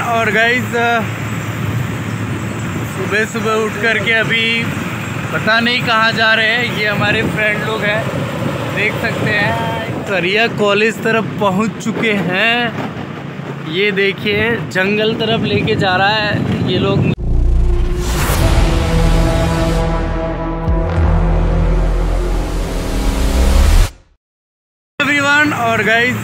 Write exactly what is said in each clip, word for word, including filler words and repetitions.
और गाइस सुबह सुबह उठ कर के अभी पता नहीं कहाँ जा रहे हैं। ये हमारे फ्रेंड लोग हैं, देख सकते हैं सरिया कॉलेज तरफ पहुँच चुके हैं। ये देखिए जंगल तरफ लेके जा रहा है ये लोग। एवरीवन और गाइस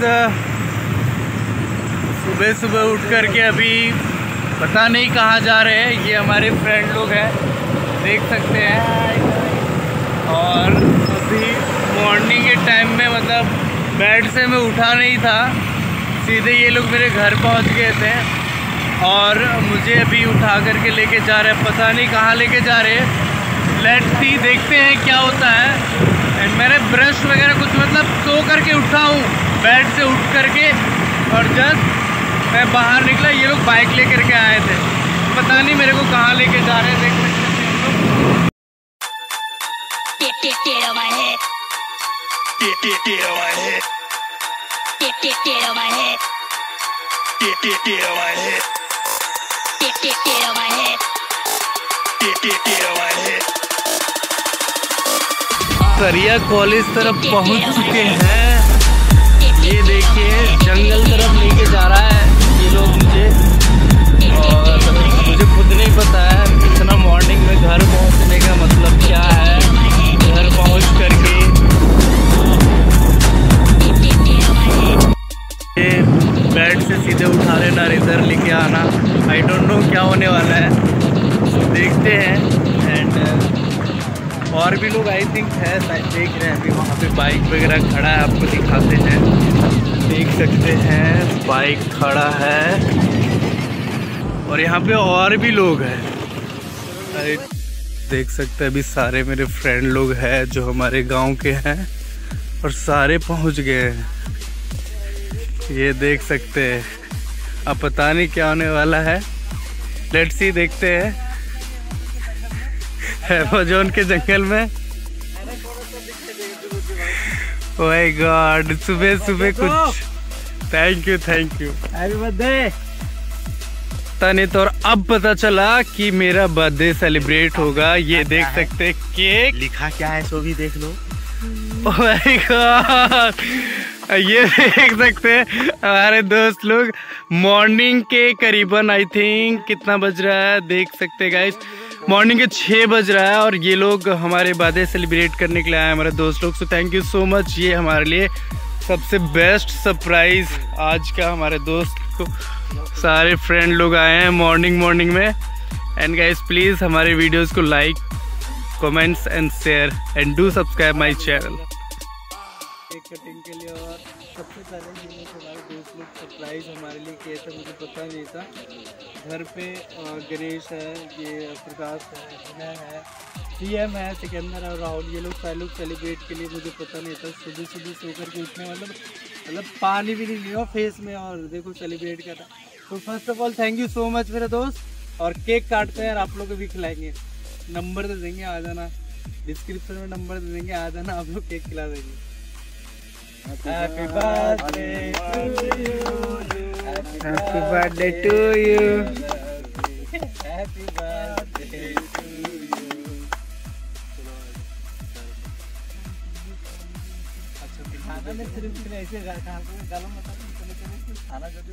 सुबह सुबह उठ कर के अभी पता नहीं कहाँ जा रहे हैं। ये हमारे फ्रेंड लोग हैं, देख सकते हैं। और अभी मॉर्निंग के टाइम में मतलब बेड से मैं उठा नहीं था, सीधे ये लोग मेरे घर पहुंच गए थे और मुझे अभी उठा करके लेके जा रहे हैं। पता नहीं कहाँ लेके जा रहे हैं, लेट्स सी, देखते हैं क्या होता है। एंड मैंने ब्रश वगैरह कुछ मतलब सो करके उठा हूँ बेड से उठ करके, और जस्ट मैं बाहर निकला, ये लोग बाइक लेकर के आए थे। पता नहीं मेरे को कहाँ लेके जा रहे हैं, देख सकते हैं। सरिया कॉलेज तरफ पहुंच चुके हैं। ये देखिए जंगल तरफ लेके जा रहा है ये लोग मुझे, और मुझे खुद नहीं पता है इतना मॉर्निंग में घर पहुंचने का मतलब क्या है। घर पहुंच करके ये बेड से सीधे उठा लेना, इधर लेके आना, आई डोंट नो क्या होने वाला है, देखते हैं। एंड और भी लोग आई थिंक है, देख रहे हैं अभी वहाँ पे बाइक वगैरह खड़ा है, आपको दिखाते हैं। देख सकते हैं बाइक खड़ा है और यहाँ पे और भी लोग हैं। अरे देख सकते हैं अभी सारे मेरे फ्रेंड लोग हैं जो हमारे गांव के हैं और सारे पहुँच गए हैं। ये देख सकते हैं, अब पता नहीं क्या होने वाला है, लेट्स सी, देखते हैं। अमेज़न के जंगल में ओह माय गॉड, सुबह सुबह कुछ, thank you thank you, happy birthday. तने तो अब पता चला कि मेरा बर्थडे सेलिब्रेट होगा। ये देख सकते, केक लिखा क्या है सो भी देख लो। ओह माय गॉड, ये देख सकते हैं हमारे दोस्त लोग मॉर्निंग के करीबन, आई थिंक कितना बज रहा है देख सकते हैं गाइस, मॉर्निंग के छः बज रहा है और ये लोग हमारे बर्थडे सेलिब्रेट करने के लिए आए हमारे दोस्त लोग। So thank you so much, ये हमारे लिए सबसे बेस्ट सरप्राइज आज का। हमारे दोस्त को सारे फ्रेंड लोग आए हैं मॉर्निंग मॉर्निंग में। एंड गाइस प्लीज़ हमारे वीडियोस को like, comments and share and do subscribe my channel. Cake cutting के लिए और सबसे पहले ये हमारे दोस्त लोग सरप्राइज हमारे लिए किए थे, मुझे पता नहीं था। घर पे गणेश है, ये प्रकाश है, विनय है, सीएम है, सिकंदर और राहुल, ये लोग सारे लोग सेलिब्रेट के लिए, मुझे पता नहीं था। सुबह सुबह सो कर के उठने मतलब मतलब पानी भी नहीं लिया फेस में और देखो सेलिब्रेट कर रहा। तो first of all thank you so much मेरे दोस्त। और केक काटते हैं और आप लोग को भी खिलाएंगे, नंबर दे देंगे, आ जाना, डिस्क्रिप्शन में नंबर दे देंगे, आ जाना, आप लोग केक खिला देंगे। Happy birthday to you, happy birthday to you, happy birthday to you. अच्छा दिखाना में सिर्फ ऐसे गाना मत खाना जब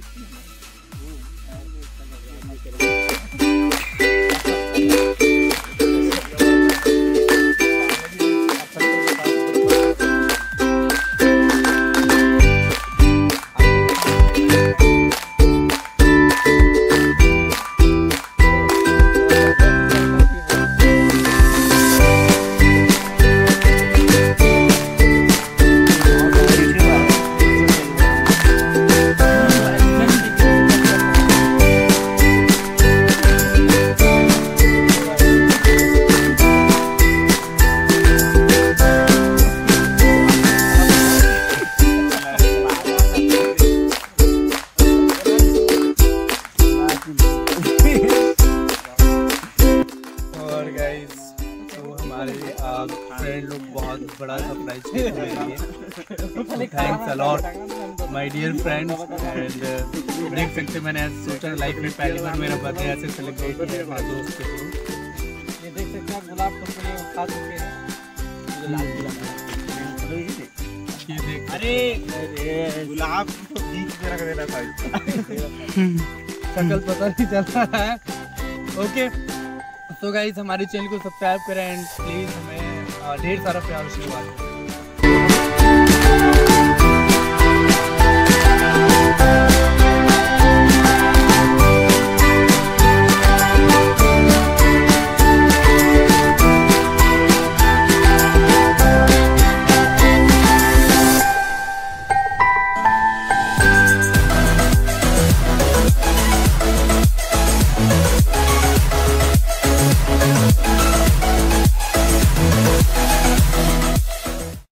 फ्रेंड लोग बहुत बड़ा सरप्राइज किया मेरे लिए। Thanks a lot. My dear friends and देख सकते मैंने आज सोचा लाइफ में पहली बार मेरा बर्थडे ऐसे सेलिब्रेट किया है मेरे दोस्त के थ्रू। ये देख सकते हैं गुलाब फूल को खा चुके हैं। ये देख अरे गुलाब तो बीच में रख देना था। शक्ल पता नहीं चल रहा है। ओके तो गाइस हमारे चैनल को सब्सक्राइब करें एंड प्लीज हमें ढेर सारा प्यार आशीर्वाद।